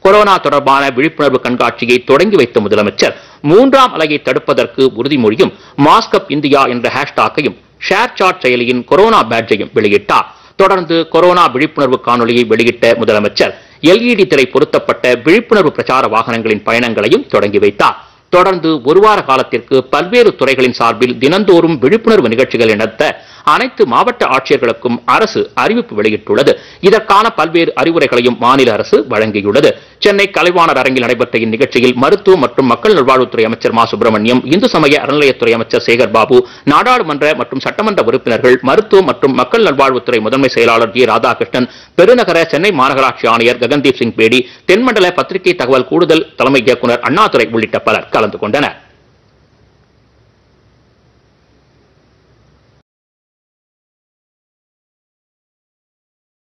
Corona தொடர்பான விழிப்புணர்வு கண்காட்சியை தொடங்கி வைத்த முதலமைச்சர் 3ஆம் அலையை தடுப்பதற்கு உறுதிமொழியும் மாஸ்க் அப் இந்தியா என்ற ஹேஷ்டாக்கையும் ஷேர் சாட் செயலியின் கொரோனா பேட்ஜையும் வெளியிட்டார். தொடர்ந்து கொரோனா விழிப்புணர்வு காணொலியை வெளியிட்ட முதலமைச்சர் LED திரை பொருத்தப்பட்ட விழிப்புணர்வு பிரச்சார வாகனங்களின் பயணங்களையும் தொடங்கி வைத்தார். தொடர்ந்து ஒரு வார காலத்திற்கு பல்வேறு துறைகளின் சார்பில் தினந்தோறும் விழிப்புணர்வு நிகழ்ச்சிகள் நடத்த அனைத்து மாவட்ட ஆட்சியர்களுக்கும் அரசு அறிவிப்பு வெளியிட்டுள்ளது. இதற்கான பல்வேறு அறிவுரைகளையும் மாநில அரசு வழங்கியுள்ளது. சென்னை கலைவாணர் அரங்கில் நடைபெற்ற இந்நிகழ்ச்சியில் மருத்துவ மற்றும் மக்கள் நல்வாழ்வுத்துறை அமைச்சர் மா சுப்பிரமணியம், இந்து சமய அறநிலையத்துறை அமைச்சர் சேகர் பாபு, நாடாளுமன்ற மற்றும் சட்டமன்ற உறுப்பினர்கள், மருத்துவ மற்றும் மக்கள் நல்வாழ்வுத்துறை முதன்மை செயலாளர் ஜி ராதாகிருஷ்ணன், பெருநகர சென்னை மாநகராட்சி ஆணையர் ககன்தீப் சிங் பேடி, தென்மண்டல பத்திரிகை தகவல் கூடுதல் தலைமை இயக்குநர் அண்ணாதுரை உள்ளிட்ட பலர் கலந்து கொண்டனர்.